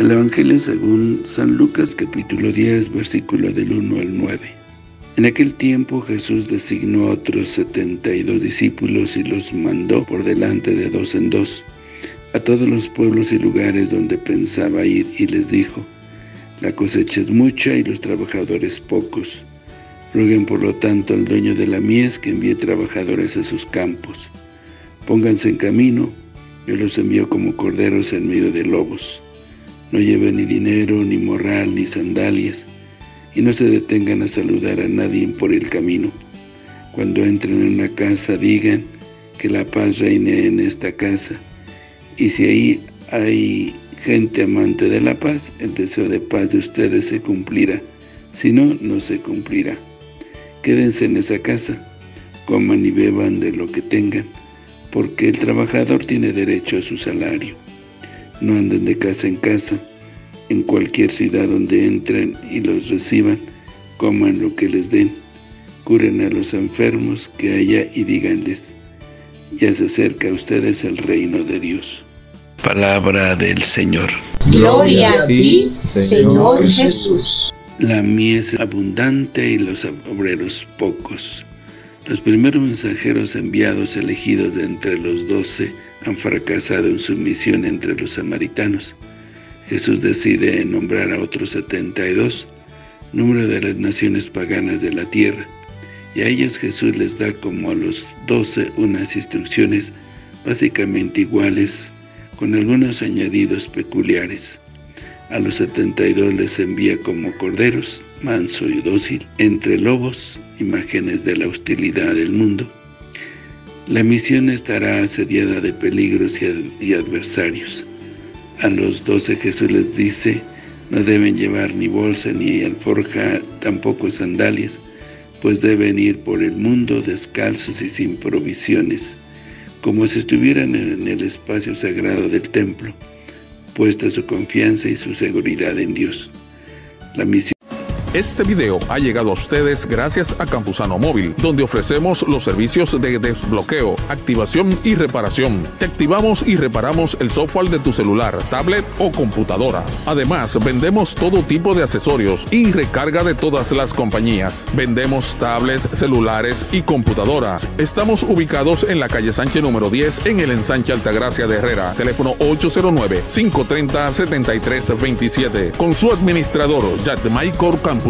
El Evangelio según San Lucas, capítulo 10, versículo del 1 al 9. En aquel tiempo Jesús designó a otros 72 discípulos y los mandó por delante de 2 en 2 a todos los pueblos y lugares donde pensaba ir, y les dijo: la cosecha es mucha y los trabajadores pocos. Rueguen por lo tanto al dueño de la mies que envíe trabajadores a sus campos. Pónganse en camino, yo los envío como corderos en medio de lobos. No lleven ni dinero, ni morral, ni sandalias, y no se detengan a saludar a nadie por el camino. Cuando entren en una casa, digan que la paz reine en esta casa, y si ahí hay gente amante de la paz, el deseo de paz de ustedes se cumplirá, si no, no se cumplirá. Quédense en esa casa, coman y beban de lo que tengan, porque el trabajador tiene derecho a su salario. No anden de casa en casa. En cualquier ciudad donde entren y los reciban, coman lo que les den. Curen a los enfermos que haya y díganles: ya se acerca a ustedes el reino de Dios. Palabra del Señor. Gloria a ti, Señor Jesús. La mies abundante y los obreros pocos. Los primeros mensajeros enviados elegidos de entre los 12 han fracasado en su misión entre los samaritanos. Jesús decide nombrar a otros 72, número de las naciones paganas de la tierra, y a ellos Jesús les da, como a los 12, unas instrucciones básicamente iguales, con algunos añadidos peculiares. A los 72 les envía como corderos, manso y dócil, entre lobos, imágenes de la hostilidad del mundo. La misión estará asediada de peligros y adversarios. A los 12 Jesús les dice: no deben llevar ni bolsa ni alforja, tampoco sandalias, pues deben ir por el mundo descalzos y sin provisiones, como si estuvieran en el espacio sagrado del templo, puesta su confianza y su seguridad en Dios. La misión. Este video ha llegado a ustedes gracias a Campusano Móvil, donde ofrecemos los servicios de desbloqueo, activación y reparación. Te activamos y reparamos el software de tu celular, tablet o computadora. Además, vendemos todo tipo de accesorios y recarga de todas las compañías. Vendemos tablets, celulares y computadoras. Estamos ubicados en la calle Sánchez número 10, en el ensanche Altagracia de Herrera. Teléfono 809-530-7327. Con su administrador, Yadmaicor Campusano.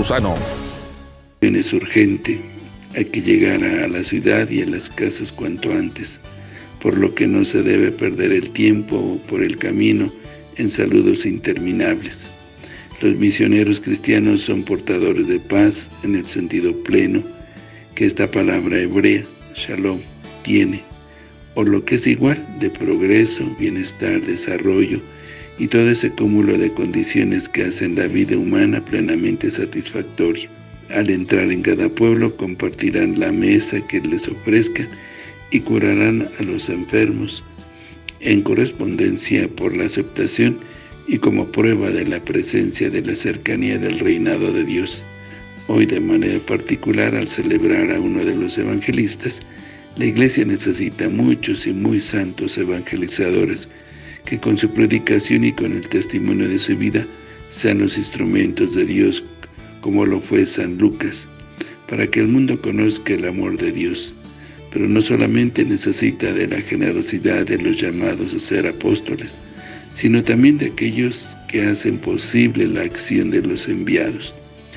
Es urgente, hay que llegar a la ciudad y a las casas cuanto antes, por lo que no se debe perder el tiempo por el camino en saludos interminables. Los misioneros cristianos son portadores de paz en el sentido pleno que esta palabra hebrea, shalom, tiene, o lo que es igual, de progreso, bienestar, desarrollo, y todo ese cúmulo de condiciones que hacen la vida humana plenamente satisfactoria. Al entrar en cada pueblo, compartirán la mesa que les ofrezcan y curarán a los enfermos, en correspondencia por la aceptación y como prueba de la presencia de la cercanía del reinado de Dios. Hoy, de manera particular, al celebrar a uno de los evangelistas, la Iglesia necesita muchos y muy santos evangelizadores que con su predicación y con el testimonio de su vida sean los instrumentos de Dios, como lo fue San Lucas, para que el mundo conozca el amor de Dios. Pero no solamente necesita de la generosidad de los llamados a ser apóstoles, sino también de aquellos que hacen posible la acción de los enviados.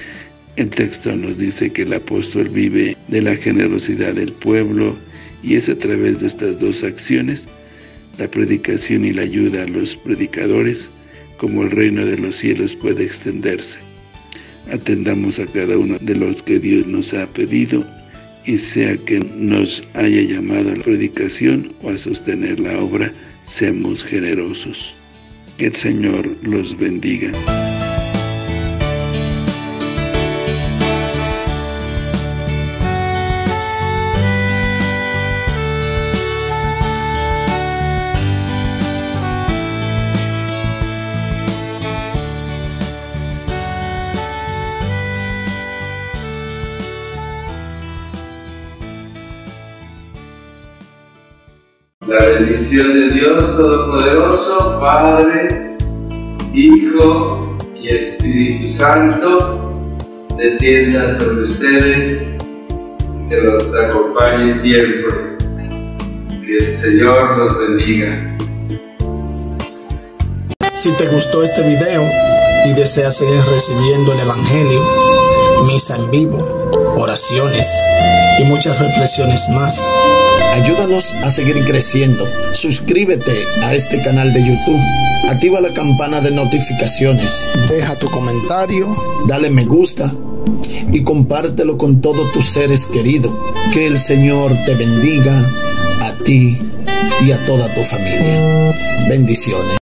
El texto nos dice que el apóstol vive de la generosidad del pueblo, y es a través de estas dos acciones, la predicación y la ayuda a los predicadores, como el reino de los cielos puede extenderse. Atendamos a cada uno de los que Dios nos ha pedido, y sea que nos haya llamado a la predicación o a sostener la obra, seamos generosos. Que el Señor los bendiga. La bendición de Dios Todopoderoso, Padre, Hijo y Espíritu Santo, descienda sobre ustedes, que los acompañe siempre. Que el Señor los bendiga. Si te gustó este video y deseas seguir recibiendo el Evangelio, misa en vivo, oraciones y muchas reflexiones más, ayúdanos a seguir creciendo. Suscríbete a este canal de YouTube, activa la campana de notificaciones, deja tu comentario, dale me gusta y compártelo con todos tus seres queridos. Que el Señor te bendiga a ti y a toda tu familia. Bendiciones.